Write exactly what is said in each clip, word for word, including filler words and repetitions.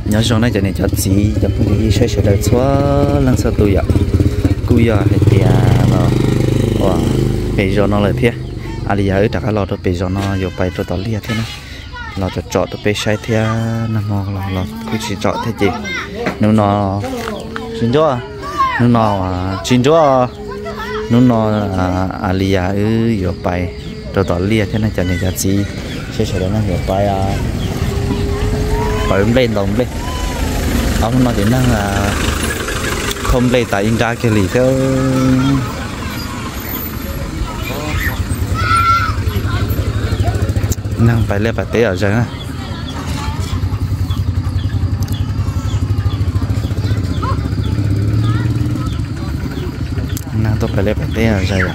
nhớ rằng này cho nên cho gì cho bữa đi sẽ sẽ đợi xóa lần sau tôi ạ cùi à hay thì à nó wow bây giờ nó là thế à bây giờ tất cả lò tôi bây giờ nó vô bay tôi tỏ lia thế này lò tôi chọn tôi bây sai thế nó ngon lò lò cứ chỉ chọn thế gì nếu nó chín chỗ nếu nó chín chỗ nếu nó à bây giờ vô bay tôi tỏ lia thế này cho nên cho gì sẽ sẽ nó vô bay à phải lên đồng lên ông nói đến năng là không lên tại India kia lì theo năng phải lên phải té ở rồi á năng tôi phải lên phải té ở rồi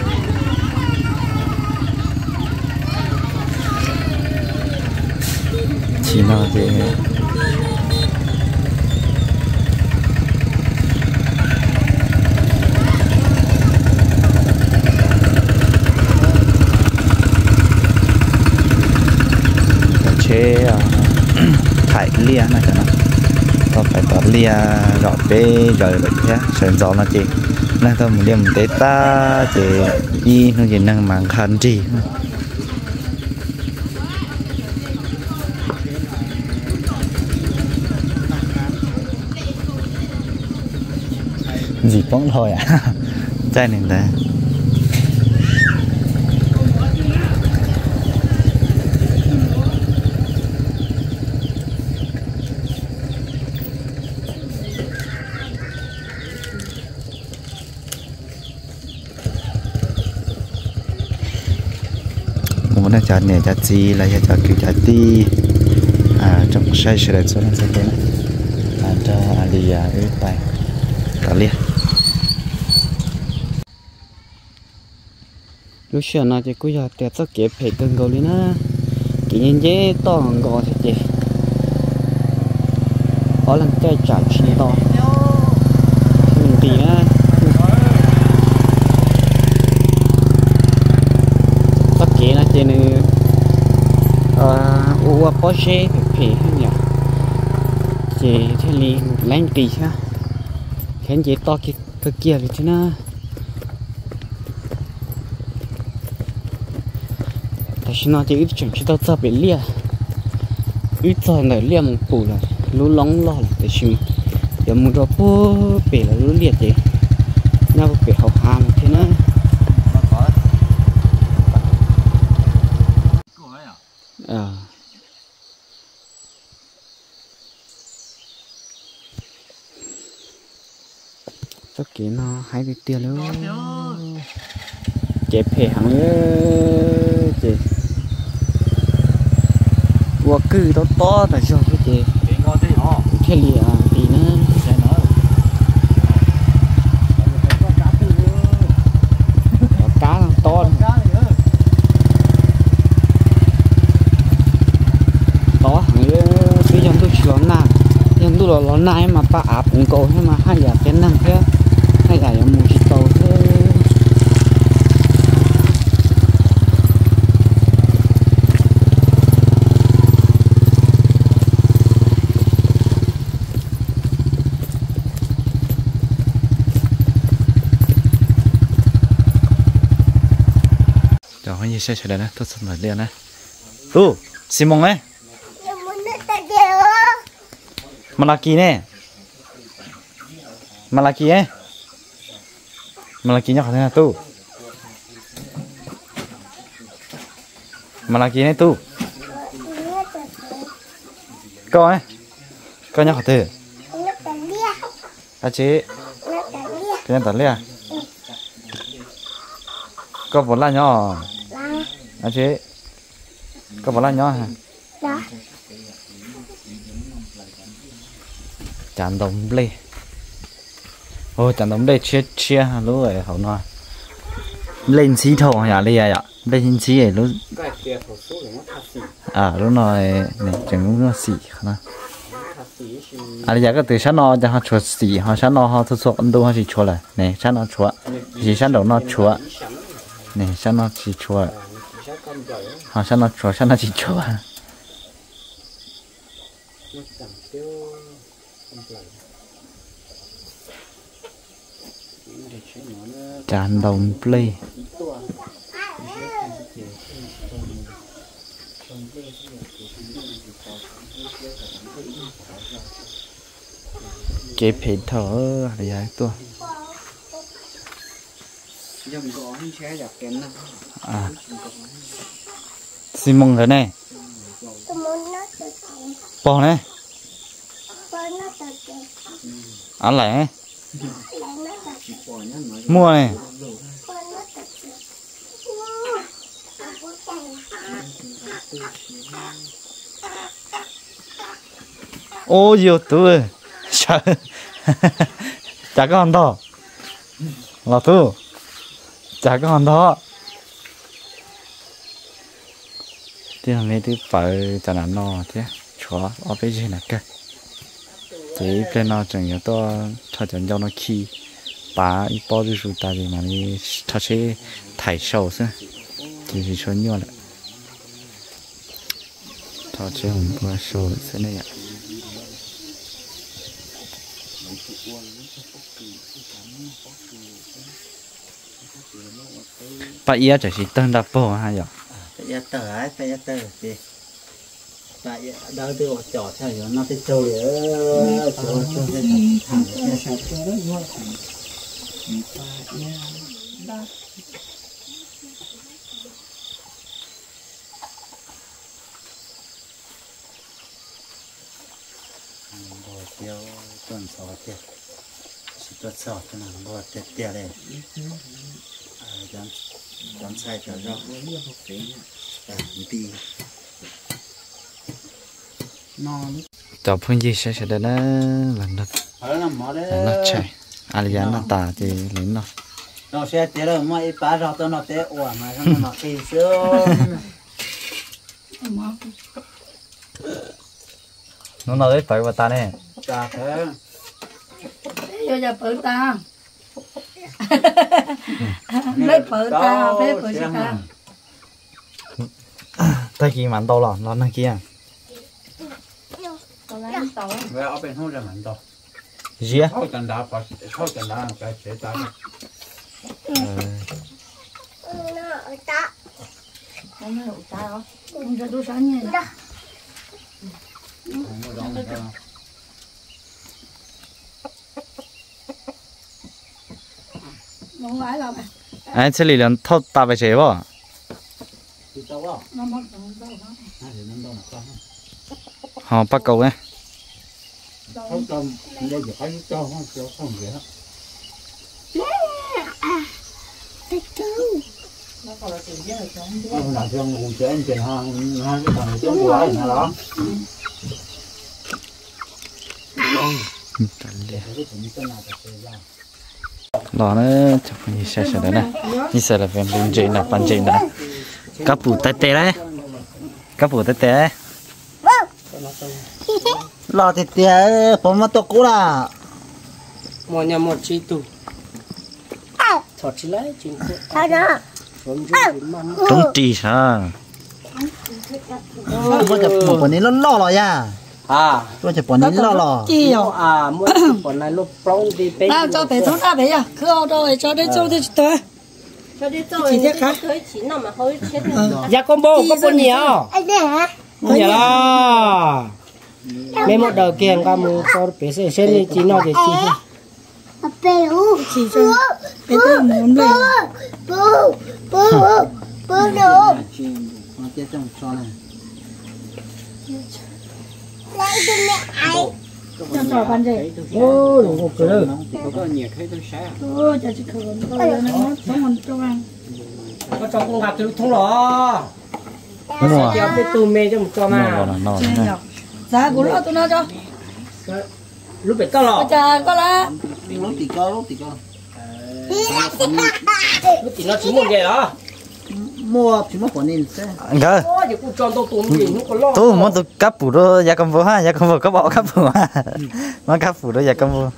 chỉ nó thì chế thải lia này cho nó có phải tỏ lia rõ bê rồi vậy thế sơn gió nó chị năng thôi mình đem tế ta chị y nó chỉ năng mang khăn gì gì bóng thôi à chai này ta muốn là chả nè chả gì là chả kiểu chả ti à trong sai sự là số nó sẽ thế này à cho ali à ướp bài cả liền lúc xưa nó chỉ cứ giờ tiệt sắc kẹp phải cân cầu lên á chỉ nhìn dễ to hơn gò thế chị có lần chơi trả chín to mình tí á sắc kẹp nó chỉ nữa ua Porsche phải hay nhỉ chỉ thế li lanh kỳ ha khen chỉ to kia cực kia vậy chứ na tại sao nó chỉ ít chừng chỉ tao cho bị lia ít cho này lia một bù là lú lóng lo là tại sao giờ một đôi bố bể là lú liệt gì nhau bể hậu hàm thế nữa à tất cả nó hay bị tiêu luôn chẹp hè hẳn chị qua cứ to to tại sao thế chị thế lìa thì nó cá nó to to hẳn cái dòng tôi chỉ nào dòng tôi là lón này mà pa áp cũng cầu nhưng mà hai giờ cái năng thế hai giờ là một tàu thôi cho hai như xe chạy đây nè tôi xong rồi liền nè tu Simon ấy Malaki nè Malaki ấy Malaki nhóc thế nào tu Malaki này tu câu ấy câu nhóc thế à chị cái nhóc tận lia câu bốn là nhỏ à chị câu bốn là nhỏ hả chán đồng lê ô chán đồng lê chia chia lúc ấy hậu nói lên xí thầu nhà lê à lên xí ấy lúc à lúc nói này chẳng có xỉ không à bây giờ cái từ sáng nó cho họ chuột xỉ họ sáng nó họ thực sự ăn đồ họ chỉ chuột lại này sáng nó chuột chỉ sáng đầu nó chuột này sáng nó chỉ chuột 好像那桌上那几桌啊。 tràn đồng play cái phê thở là dài tua à Simon thế này bò này ăn lẻ mua này ô nhiều tuổi chả chả có ăn đó là tu chả có ăn đó thì là mấy thứ phải cho nó no thế chó ở bên trên này cái thì bên nó chẳng nhớ to cho chẳng cho nó khi bà ít bao nhiêu số ta thì mà đi cho sẽ thải sâu xem thì chỉ cho nhau lại cho sẽ không có sâu sẽ này ạ bà ia chỉ chỉ tên đáp bò hay vậy bây giờ ấy bây giờ tờ gì tại đâu tôi chọn theo nó tới trâu nữa cho cho cái thằng cái sao cho nó ngon bò tiêu tuần sáu tiêu chỉ tuần sáu cho nàng bò tiêu tiêu này dám dám sai cho nó đi tao phun gì sẽ sẽ đến đó lần đó nó chạy Alian nó tả thì lính nó nó sẽ thế là mọi ba rau tao nó thế ủa mà nó nó kỳ xưa nó nói đấy phải vào ta này dạ thế vô giờ bự ta lấy bự ta lấy bự gì ta tay kia mặn to lắm nó năng kia về ở bên hông là mặn to gì á thôi chân đá phải thôi chân đá cái chế ta không có đủ ta không không cho đủ sáng nhỉ không có đóng đâu không phải là anh xử lý lần thốt ta phải chế bỏ nó mất rồi họ bắt cầu ấy không tâm đây giờ phải cho không cho không vậy hết nó còn là tiền với là chọn không làm cho cùng chế anh tiền hàng hai cái thằng chống quá này đó đó nó chụp như xe xe đấy này như xe là về bên trên là bên trên này các phụ tê tê đấy các phụ tê tê đấy lo thì tía phong mà to cũ là một nhà một chi tụ thọt chỉ lấy chính thức trống trì sao tôiจะปนนี้ล่อๆอย่า à tôiจะปนนี้ล่อ chi rồi à mỗi còn này lúc prong thì bé nào cho bé thốn ra bé à cứ ao đâu để cho đến chỗ đi tới cho đi chỉ rồi thế khác tới chín nào mà hơi chết dạ combo combo nhiều anh đây hả nhiều là mấy một đầu kiềng cả một cho bé sẽ sẽ đi chỉ nói để chi bé u chỉ cho bé tôi muốn về bố bố bố đồ nó chết trong cho này lấy cho mẹ ai cho trò ban gì ô đúng không cơ ôi chả chỉ khờ thôi nó sống còn cho ăn có cho con gặp thì thông rõ đúng rồi cho bé tu mê cho một cho nó mà còn là nó chơi nhở giá của nó tôi nói cho lúc bé to lọ chả có lá lúc thì có lúc thì có lúc thì nó chỉ một vậy đó mua chỉ mất pon này cơ ô giờ cũng cho tôi tụi mình nó còn lo tôi muốn tôi cắp phụ đó giá công vô ha giá công vô có bỏ cắp phụ ha mà cắp phụ đó giá công vô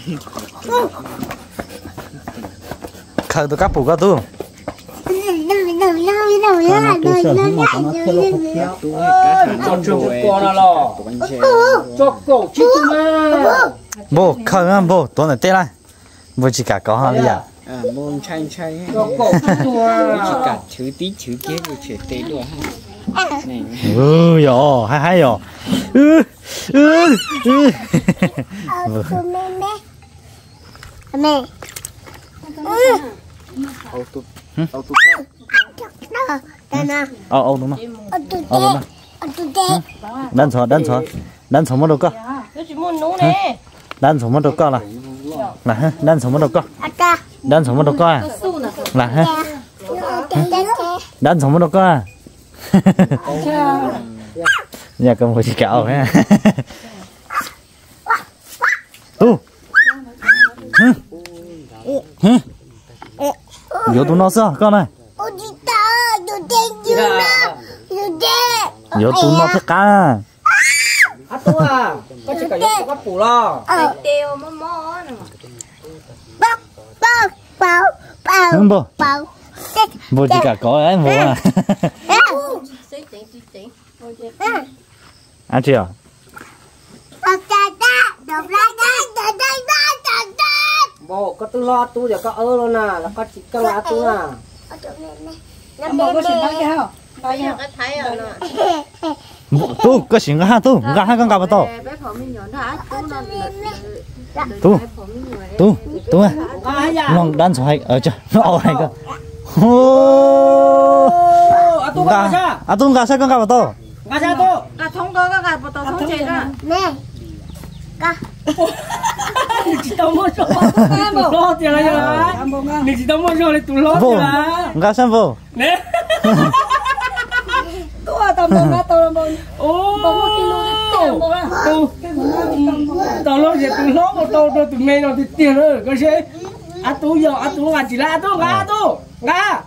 khơi tôi cắp phụ có tôi đầu lâu đầu lâu đầu lâu cho chụp con nó lo cho cổ chứ mà bố không ăn bố tôi này tê lại bố chỉ cả có hai đi à à môn chay chay cho cổ chứ chỉ cả chữ tí chữ kia của trẻ tế được này ừ yo hay hay yo ừ ừ ừ mẹ ô tô ô tô ờ ờ đúng rồi ờ đúng rồi đánh số đánh số đánh số một đâu cơ đánh số một đâu cơ là là ha đánh số một đâu cơ đánh số một đâu cơ à là ha đánh số một đâu cơ à nhà cầm một chiếc kẹo ha tu vô tu nó sao con này vô tu nó tất cả à tu à có chỉ cả vô có phủ lo tiêu mò mò bao bao bao bao không bố bao bố chỉ cả có ấy bố à ăn chưa bộ có tu lo tu giờ có ơ luôn nè là có chỉ có lá tu à Bố có xin nói gì không? Nói gì không? tu có xin ha tu gà hai con gà bao to tu tu tu à ngon đan số hai ở chưa nó ở hai cơ à tu gà sao à tu gà sai con gà bao to gà sao tu À thông có cái gà bò tàu thông chạy ra. nè chỉ tao mua rồi lo tiền là gì mình chỉ tao mua rồi tu lo vô tiền gà sang vô nè Tôi tao bò gà tàu bò. ô Bò một kilo thì tiền bò ra. tu tao lo gì tu lo một tao tao tụi mày nó thì tiền rồi có gì à tu giờ à tu gà chỉ là à tu gà tu gà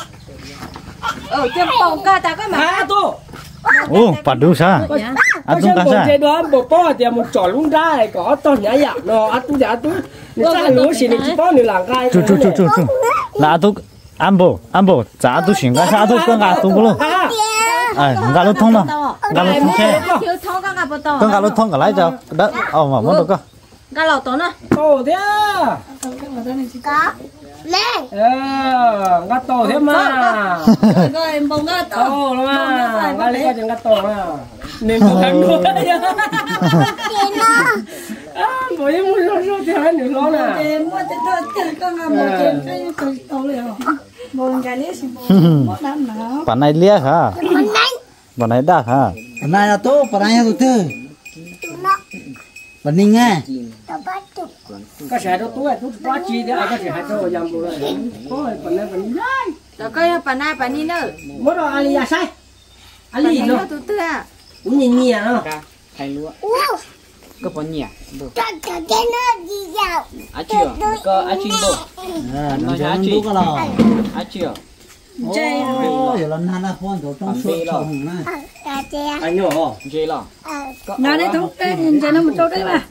Ở trên bò gà ta có mà. gà tu ô bắt đủ sao à tu gà một sao chế đó một bao thì một chọn luôn ra có to nhã nhã nó à tu à tu nó ra lúa xí nó chỉ bao nhiêu làng gai chú chú chú chú chú là tu ăn bò ăn bò giá tu xin gà sao tu con gà tu luôn à gà lút thông đâu gà lút thông xe Thiếu thông cái gà bò tàu. con gà lút thông cả lấy cho đó ờ mà muốn được cơ Gà lẩu tàu nữa. to thế à có nè ờ gà to thế mà Rồi em bông gà tàu. to lắm à gà lấy cái gà to à nên một thằng nữa tiền nó à bởi vì muốn rồi rồi thì hai nữa lo nè Em mua thì thôi tiền con gà bò tiền cái cái tàu liền. Bò gà lấy xin bò đám nào. bản này lia hả mình đánh bản này đắt hả Hôm nay là tốt, hôm nay là tốt tư. tụi nó Bạn Ninh nghe. tao bắt tụi cái xe đó tôi tôi quá chi thế ai cái xe hai chỗ dầm rồi thôi phần này phần này Rồi coi bà na bà ni nữa. mới đó ali à sai ali nó Tụi tụi à. cũng nhìn nhẹ nó thay lúa u có bao nhiêu được cho cho cái nó đi vào à chưa có à chưa bố À, nó nói sẽ à ăn chưa tốt cái lò. à chưa Chơi Ồ, giờ lần hai là con của trong suốt chồng này. à chè anh nhỏ hả dễ lo à Nó đấy thông cái nhìn cho nó một chỗ đấy mà.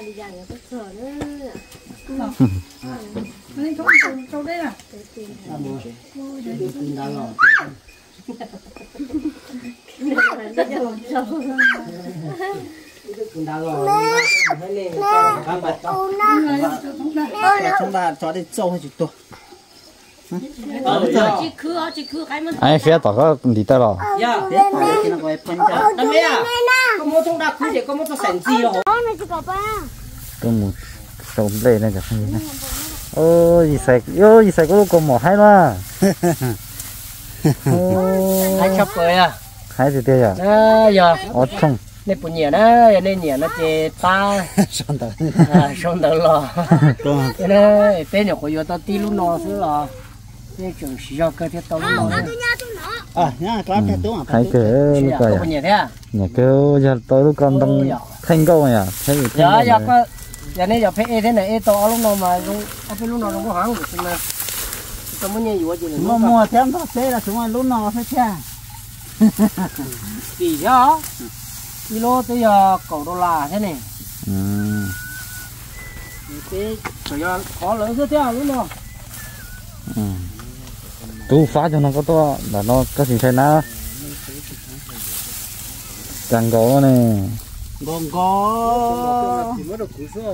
Nó đấy thông một chỗ đấy mà. Tin đã lò. cũng đã rồi hay lên Các bạn cho. tụi nó Chúng ta cho đi trâu hay chụp tôi. Chỉ khứa chỉ khứa cái mà. ai phía tao có đi tới rồi dạ Biết phải cái nó gọi phân cho. đam mê à có mua trong đặc khu thì có mua cho sành gì rồi con này chụp ba tôi muốn sống lên này cả không gì này ôi gì sạch ôi gì sạch có con mỏ hay mà anh sắp rồi à hay thì thế à à giờ ở trong nên bún nhẹ đó nên nhẹ nó chê ta Xong tới. à xong được lo Còn cái này tên nhỏ của yo tao tí lúc nó xứ lo cái trường sĩ cho cơ thiết tao lúc nó à nhá, có cái tốt à. hay cái lúc có rồi bún nhẹ thế à nhà kêu giờ tôi lúc con đang thành câu nhỉ thấy gì giờ giờ có giờ này giờ phải thế này to lúc nào mà lúc phải lúc nào nó có hàng được mà tao muốn nhảy vô gì Mua mua thêm đó thế là chúng ta lúc nào phải che. gì đó kilo tới giờ cầu đô la thế này ừ. cái trời ơi khó lớn thế à lúc nào Ừ. tu phá cho nó có to là nó có gì thế nào chẳng có này ngon có chỉ mới được cú số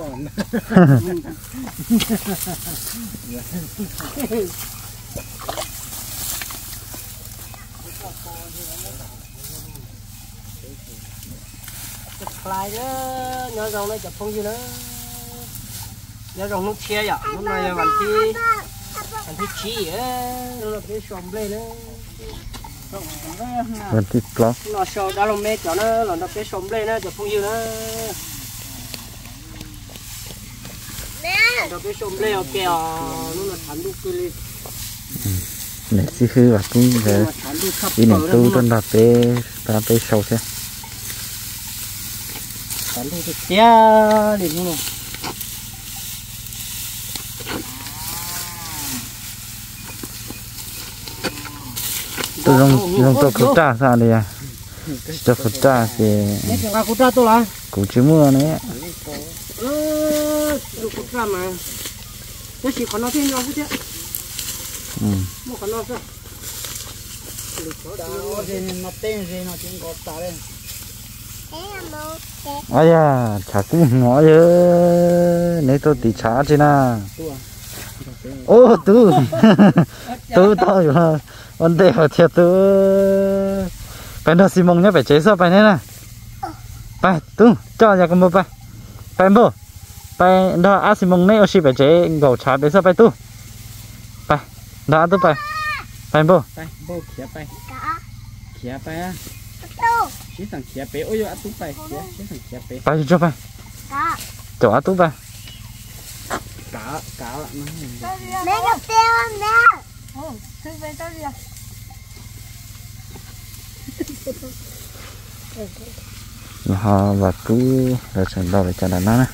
lại nữa nhớ rồng này chụp không gì nữa nhớ rồng nó chia vậy nó này bạn thi bạn thi chỉ á nó là cái sòng lên nữa vẫn thịt lắm nó sầu đã làm mẹ cho nó là nó cái sòng lên nữa chụp không gì nữa nó cái sòng lên kẹo nó là thắn đục cái lên để xí khứ và cũng về đi nè tu trên là bé ta bé sâu thế thắn đục cái tia đi luôn tôi dùng dùng tôi khử trà sao đi à cho khử trà thì nè chúng ta khử trà tôi là cũng chỉ mua này ờ khử trà mà tôi chỉ còn nó thêm nhau chứ ừ mua còn nó sao nó tên gì nó chỉ có ta đây ai da chả cũng ngõ chứ nếu tôi thì chả chứ na ô tu tu to rồi vấn đề ở thiệt tu phải nó xì mông nhá phải chế sao phải thế này phải tu cho nhà con bố phải phải bố phải đó á xì mông này ở xí phải chế gầu chả phải sao phải tu phải đó tu phải phải bố ไปโบเขียไปเขียไปอ่ะชี้สั่งเขียไปโอ้ยอะตุ๊ไปเขียชี้สั่งเขียไป phải cho phải chỗ á tu phải กะกะละมัน Mẹ gặp tiêu không nè? Ồ, thế về tao đi à? họ và cứ rồi chuyển đầu để cho nó nè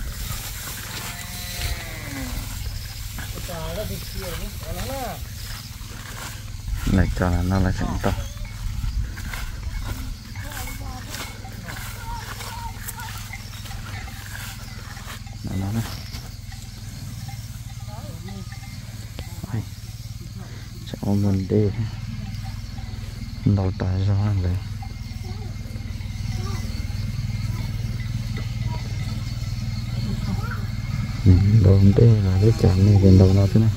này cho nó là chuyển đầu nó nè cho mình đi đầu tài ra này đầu đây là cái chạm này gần đầu nó thế này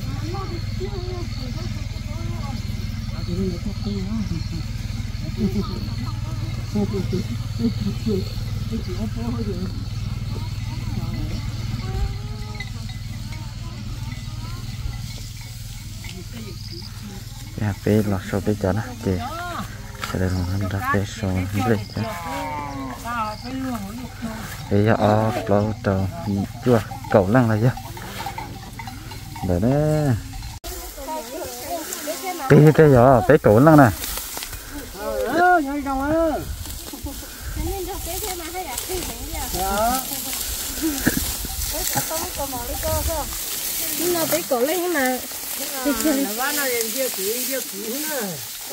ya pe lọt sâu pe cho nó chị sẽ đây là nó ra pe sâu lên chứ bây giờ ở lâu tàu chưa cầu lăng là chưa để đấy pe cái giờ pe cầu lăng nè ờ nhảy cầu ơi Nhưng mà cái cổ lên nhưng mà thì nó nó lên kia kỹ kia kỹ nữa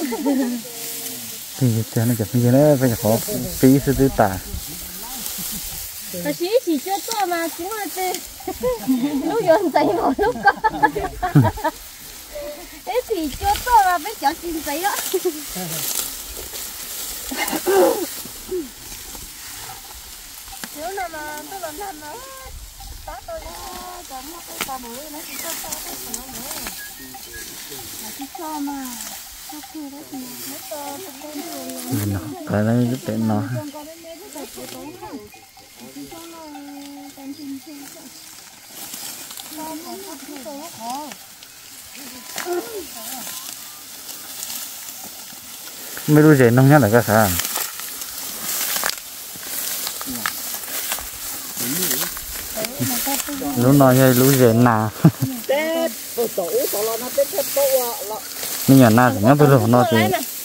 thì cho nó chụp như thế phải có phí sư tư tả Bà chỉ chỉ cho to mà cũng là thế lúc dọn giấy một lúc có thế thì cho to mà phải cho chín giấy đó nếu nào mà tôi làm làm nó tá tôi còn một cái tàu bự nó chỉ cho to cái nó nữa mà chỉ cho mà cho kia đó thì nó to nó cái này rất tiện nó mấy đứa trẻ nông nhá là cái sao lúc nói như lũ trẻ nà nhưng mà na thì nhá tôi luôn nó thì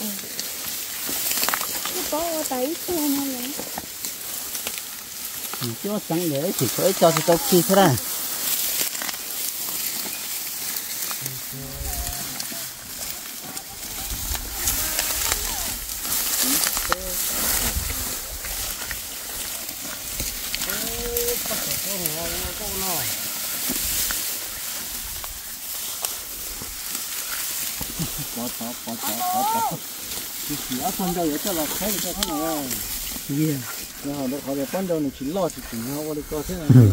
cho chẳng để chỉ có cho thì tao kia thế này bỏ bỏ bỏ bỏ bỏ bỏ chỉ chỉ ở thằng đâu cho là thấy được cái này à gì rồi nó họ để ban đầu nó chỉ lo chỉ chỉ nó để có thế này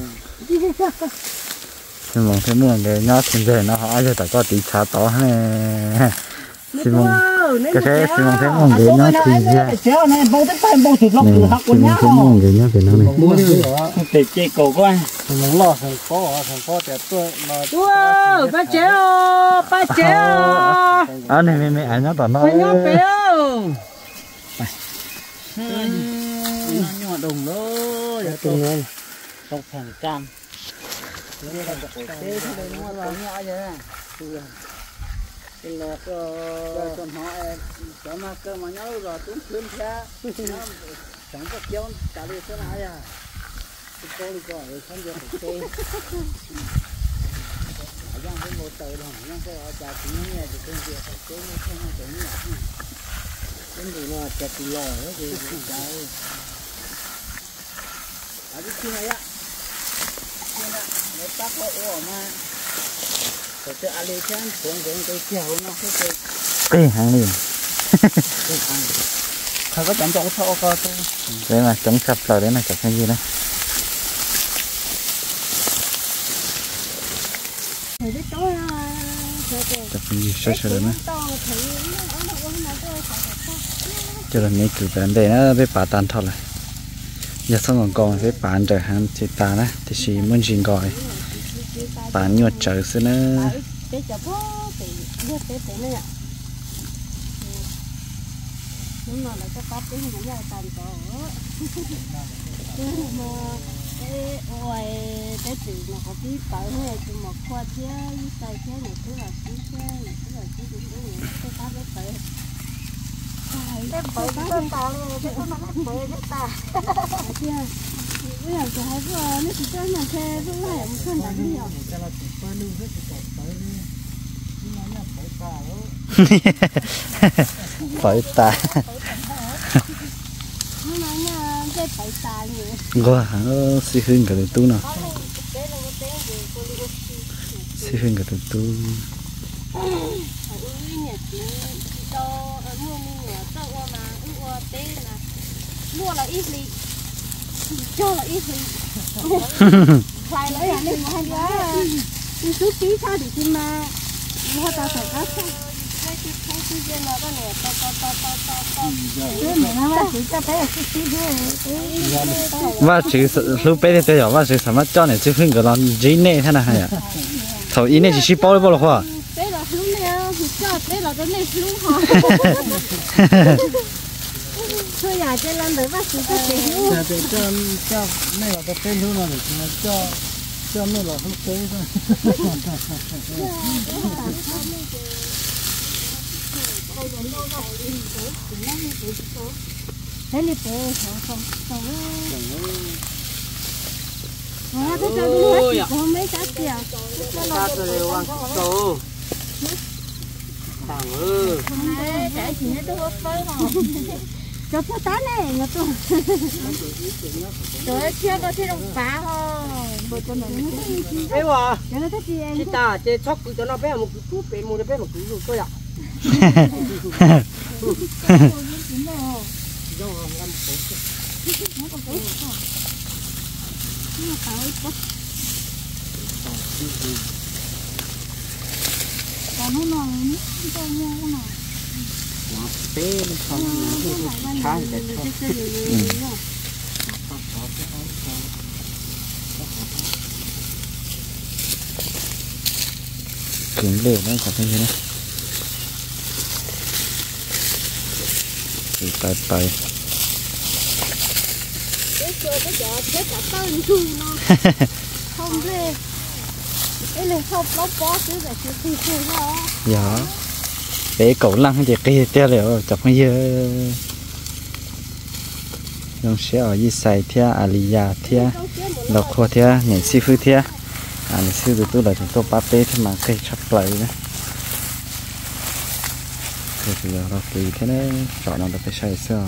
nhưng mà thế mua cái nhát trên đây nó họ giờ ta có tí chả to hay xin mong cái thế xin mong thế mong cái nhát thì ra chéo này bông tới tay bông thịt lóc từ hắc xin mong thế mong cái nhát thì nó này mua đi để chơi cầu coi thằng lo thằng có thằng có để tôi mà wow ba chéo ba chéo à này mẹ mẹ anh nhát tao nó phải nhát béo nó nhọ đồng đó để tôi nghe trong hàng cam thế thế đây nó là nhỏ vậy nè cái là cái con họ cho mà cơ mà nhau rồi cũng khuyên theo chẳng có kéo trả đi thế nào à cái cô đi coi rồi không được ok ở trong cái một tờ đồng nó có ở trả chính nghe thì công việc phải cố nó không có cái gì cái gì mà chặt lò đó thì cái ở cái kia này á nó tắt nó ủa mà rồi cho Ali chán xuống đến cái kèo nó cái cái hàng liền không có chọn chỗ thô coi thôi đấy mà chống sập rồi đấy là chặt cái gì đấy chặt cái gì sơ sơ đấy cho là mấy kiểu bạn để nó với bà tan thôi là giờ xong còn còn với bạn trời hàng chị ta đó thì chỉ muốn gì gọi bạn nhuận trời xưa nữa đúng rồi là cái bắp cái gì cũng là tàn cỏ cái mà cái ôi cái gì mà có tí tới này thì một khoa thế tay thế này cứ là tí thế này cứ là tí tí tí cái bắp cái tới cái bắp cái tao này cái bắp cái bắp cái ta chưa bây giờ cái hai vừa nó chỉ cho nó thế cứ lại một cân đánh nhiều phải ta gua hả xí hương cái tu nào xí hương cái tu mua là ít gì cho là ít gì phải lấy anh đi mua giá đi chút tí sao thì xin mà mua tao phải cắt xong cái cái cái cái cái nó có nè to to to to to to cái này nó chỉ cho thấy là chút tí thôi và chỉ lúc bé thì tôi và chỉ什么叫你这份个了几内他那还呀头一内只是包了包了话 bé là lúc này cho bé là cái này lúc hả thôi à cho lên để bác sĩ cho chị hiểu là để cho cho này là cái tên luôn là để cho cho này là không tế thôi thế này bé không không không à cái cho đi hết không mấy cái kìa ta rồi hoàng tổ thằng ơi cái gì nó tôi phơi mà cho cho tá này mà tôi tôi chưa có thấy đồng phá thôi bé hòa cho nó thích gì em chị ta chị chóc cho nó bé một chút bé một bé một chút tôi ạ còn nó ngon nữa tôi mua cái nào bé nó không khá là cứng đều nó còn cái gì nữa thì tay tay cái chưa cái giờ chết cả tên luôn nó không thế cái này không nó bó chứ là chưa thì thôi đó dạ bé cậu lăng thì kia theo liệu chụp cái gì nó sẽ ở dưới sài thia alia thia lộc hoa thia nhảy xí phư thia à xí từ từ là chúng tôi bắt bé thì mà cây chắp lại đấy thì giờ nó tùy thế đấy chọn nó được cái sai sao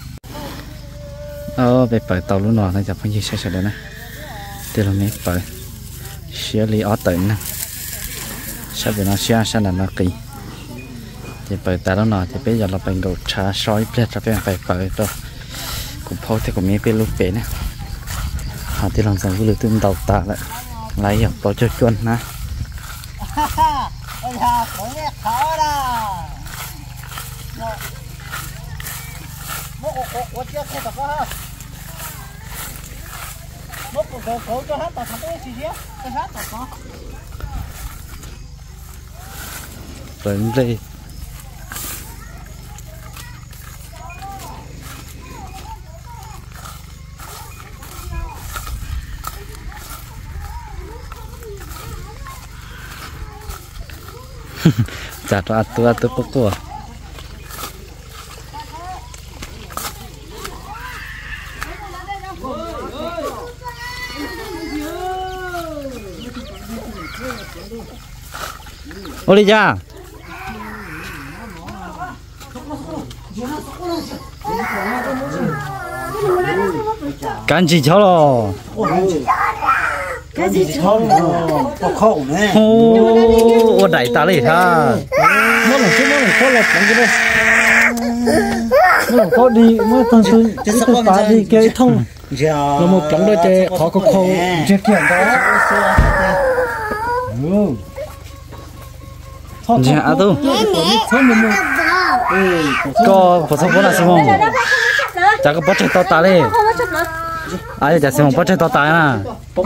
ờ về bởi tàu luôn nọ nó chụp cái gì sai sai đấy này đây là mấy bởi sẽ lý ở tỉnh nè sao về nó sẽ sao là nó kỳ chỉ bởi ta đó nọ thì bây giờ là bệnh đồ trà sói bẹt ra bên phải bởi rồi cũng phô thì cũng mấy bên lúc bể nè họ thì làm sao cứ lừa tương đầu ta lại lấy ở bao cho chuồn nè bây giờ cũng nghe khó đó một một một chiếc xe tập đó một một cổ cổ cho hết tập cái gì chứ cho hết tập đó vẫn đi jatuh atu atu pokok Oli ja Ganji cho lo cái gì cho nó khổ nè ô đại ta lấy tha nó là cái nó là khó lật cái đó nó là khó đi mới tăng sự cái ta đi cái thông là một trong đôi trẻ khó có khâu chết kiện đó dạ tu có có sao có là sao chắc có bắt chơi to ta đi ai giờ xem bắt chơi to ta na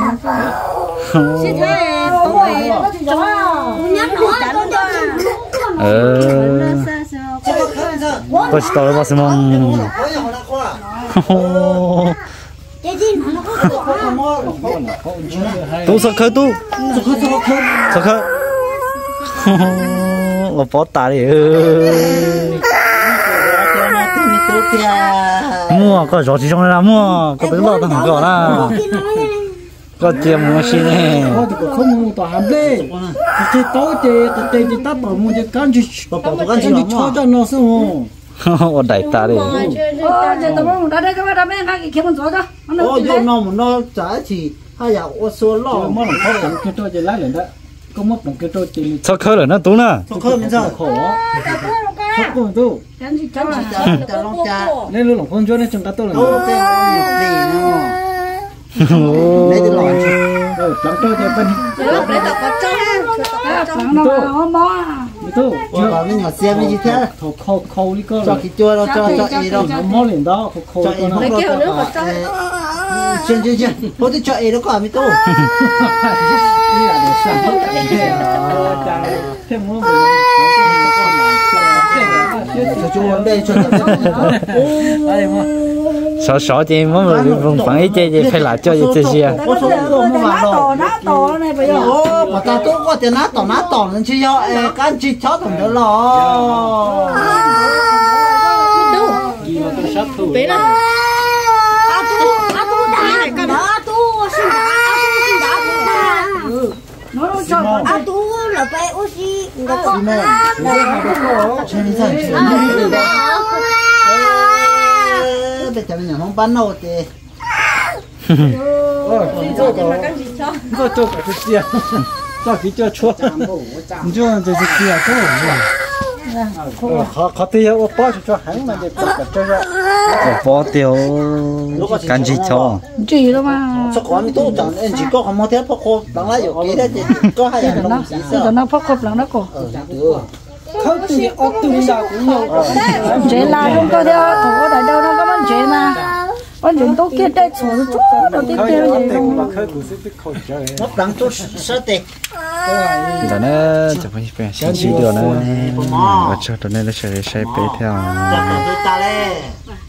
ờ tôi chỉ tôi bắt xem tu sao khơi tu sao khơi我包大的，mua có rõ chỉ trong này là mua có tới lo thằng cỏ là có tiền mua xin nè không mua tòa hàm lê chỉ tối thì thì chỉ tắt bảo mua chỉ can chỉ bảo can chỉ cho cho nó xong ở đại ta đây ồ giờ nó nó trả thì hay là ô số lo mà nó khó chẳng cái tôi chỉ lấy lên đó có mất một cái tôi chỉ sao khơi rồi nó tú nè sao khơi mình sao khổ khóc cùng tu nên luôn không cho nên chúng ta tôi là ô cái gì nó lấy cái lòi rồi chẳng cho cho bên tu còn nó nhỏ xem như thế khâu khâu khâu đi cơ cho cái chua đâu cho cho gì đâu nó mó liền đó khâu cho khâu nó trên trên trên thôi thì cho ấy nó còn mới tu đi là để sáng thêm muốn cho chú đây cho sợ sợ chị muốn người vùng phẳng ấy chị phải lại cho chị chị có số lượng mà vào tổ này bây giờ mà ta tốt quá thì nát tổ nát tổ nên chỉ cho các chị cháu thằng đó lo bé đó à tu à tu đá cái đó tu xin đá xin đá tu nó cho à tu là bé oxy nó có trên sân bây giờ mình không bán đâu thì cho cho cái gì cho cái cho chua cho cái gì có khó khó tiêu ở bao cho hắn mà để bắt cho ra bỏ tiêu can gì cho gì đâu mà sao có mình tốt chẳng em chỉ có không mua thế phô khô bằng lại rồi cái đấy có hai dạng đồng gì sao nó phô khô lắm đó cô không thì ở từ nào cũng nhiều chế là không có theo thủ ở đây đâu nó có bán chế mà bán chuyện tốt kia đây chỗ chút đầu tiên kia vậy không nó đang tốt sao thế giờ nóจะไปเป็นชิ้นชิ้นเดียวนะว่าชอบตัวนี้แล้วใช้ใช้ไปเท่า ta